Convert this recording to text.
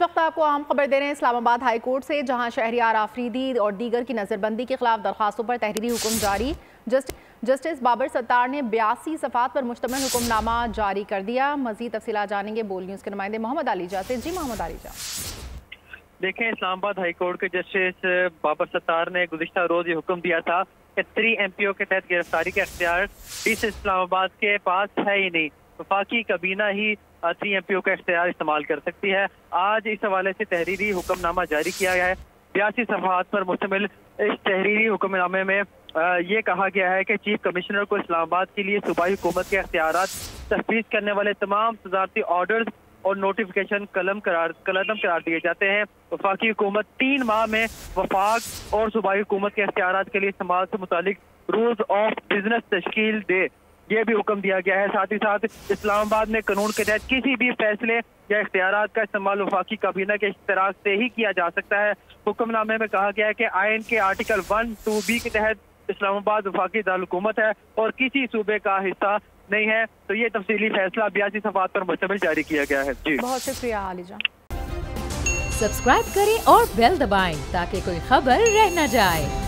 वक्त आपको अहम खबर दे रहे हैं इस्लामाबाद हाई कोर्ट से, जहां शहरियार आफरीदी और दीगर की नज़रबंदी के खिलाफ दरखास्तों पर तहरीरी हुक्म जारी। जस्टिस बाबर सत्तार ने 82 सफ़ात पर मुश्तमिल हुक्मनामा जारी कर दिया। मज़ीद तफसीलात जानेंगे बोल न्यूज़ के नुमाइंदे मोहम्मद आलीजा से। जी मोहम्मद आलीजा। देखें, इस्लामाबाद हाई कोर्ट के जस्टिस बाबर सत्तार ने गुज़िश्ता रोज ये हुक्म दिया था कि 3 MPO के तहत गिरफ्तारी का इख्तियार डीसी इस्लामाबाद के पास है ही नहीं, वफाकी काबीना ही 3 MPO का इख्तियार इस्तेमाल कर सकती है। आज इस हवाले से तहरीरी हुक्मनामा जारी किया गया है। 82 सफ़हात पर मुश्तमिल इस तहरीरी हुक्मनामे में ये कहा गया है कि चीफ कमिश्नर को इस्लामाबाद के लिए सूबाई हुकूमत के इख्तियारात तफवीज़ करने वाले तमाम सदारती ऑर्डर्स और नोटिफिकेशन कलम करार दिए जाते हैं। वफाकी हुकूमत 3 माह में वफाक और सूबाई हुकूमत के इख्तियारात के लिए इस्तेमाल से मुतालिक रूल्स ऑफ बिजनेस तश्कील दे, ये भी हुक्म दिया गया है। साथ ही साथ इस्लामाबाद में कानून के तहत किसी भी फैसले या इख्तियारात का इस्तेमाल वफाकी काबीना के इश्तराक से ही किया जा सकता है। हुक्मनामे में कहा गया है कि आइन के आर्टिकल 1(2)B के तहत इस्लामाबाद वफाकी दारुल-हुकूमत है और किसी सूबे का हिस्सा नहीं है। तो ये तफसीली फैसला 82 सफ़हात पर मुश्तमिल जारी किया गया है। जी बहुत शुक्रिया आलिजा। सब्सक्राइब करें और बेल दबाएं ताकि कोई खबर रह न जाए।